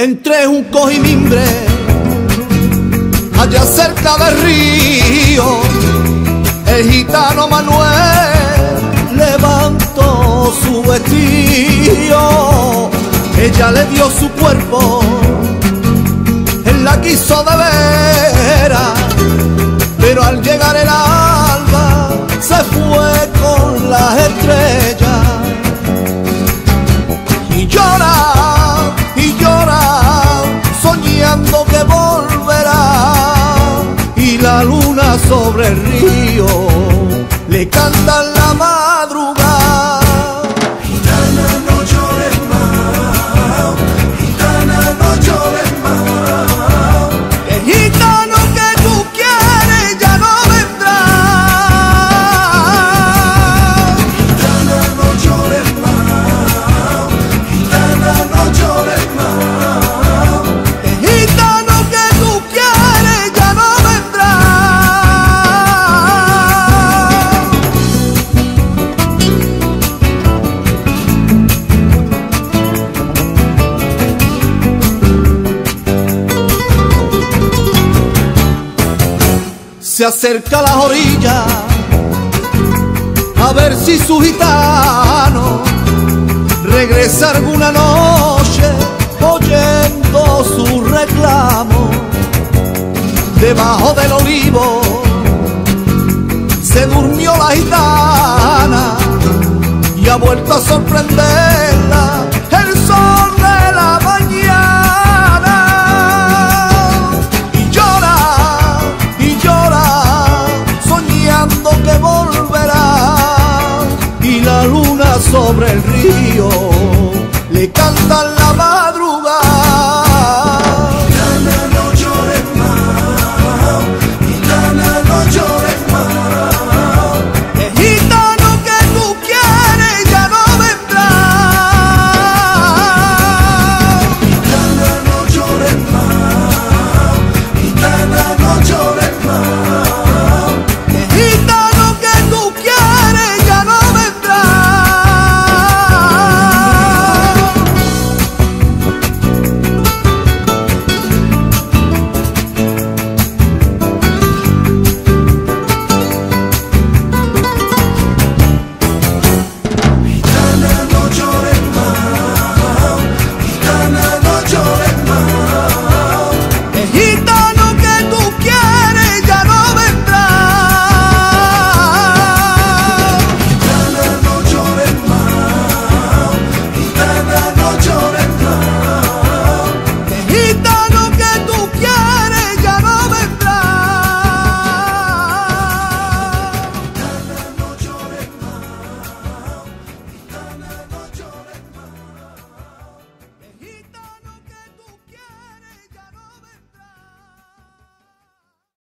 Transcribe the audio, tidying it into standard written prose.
entre juncos y mimbre, allá cerca del río, el gitano Manuel levantó su vestido. Ella le dio su cuerpo, él la quiso de veras, pero al llegar el alba se fue con las estrellas. Y llora, soñando que volverá, y la luna sobre el río le canta en la madrugada. Gitana, no llores más, gitana, no llores más. El gitano que tú quieres ya no vendrá. Gitana, no llores más, gitana, no llores más. El gitano que tú quieres ya no vendrá. Se acerca a las orillas a ver si su gitano regresa alguna noche oyendo su reclamo. Debajo del olivo se durmió la gitana y ha vuelto a sorprenderla el sol de la mañana. Y llora, soñando que volverá, y la luna sobre el río